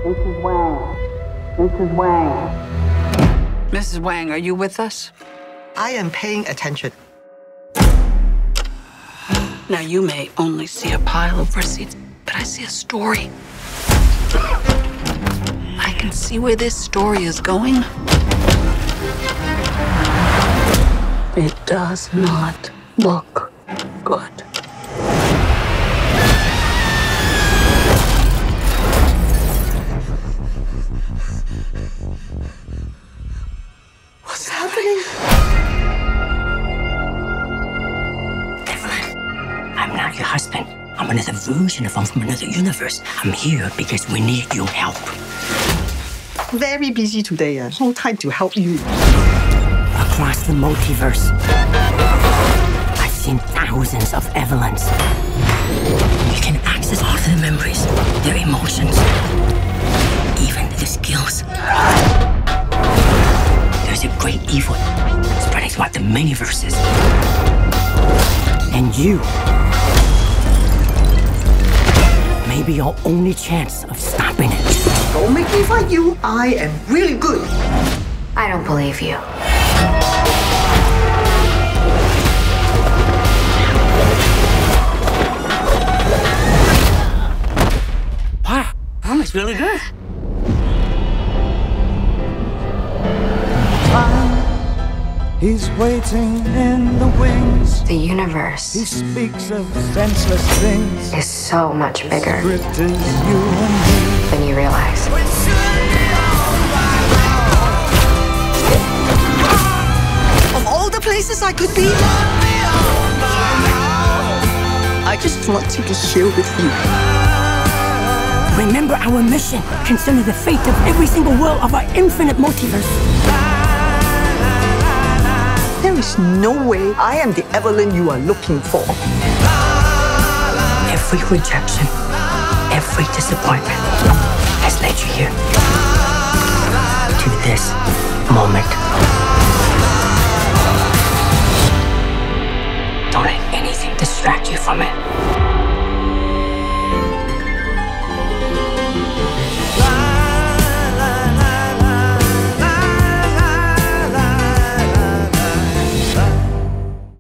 Mrs. Wang. Mrs. Wang. Mrs. Wang, are you with us? I am paying attention. Now, you may only see a pile of receipts, but I see a story. I can see where this story is going. It does not look good. What's happening? Evelyn, I'm not your husband. I'm another version of him from another universe. I'm here because we need your help. Very busy today. No time to help you. Across the multiverse, I've seen thousands of Evelyns. You can access all of their memories, their emotions, even their skills. There's a great evil spreading throughout the many verses. And you may be our only chance of stopping it. Don't make me fight you. I am really good. I don't believe you. Wow, that was really good. He's waiting in the wings. The universe He speaks of senseless things. is so much bigger Script is you and than you realize. Of all the places I could be, I just wanted to share with you. Remember our mission concerning the fate of every single world of our infinite multiverse. There is no way I am the Evelyn you are looking for. Every rejection, every disappointment has led you here. To this moment. Don't let anything distract you from it.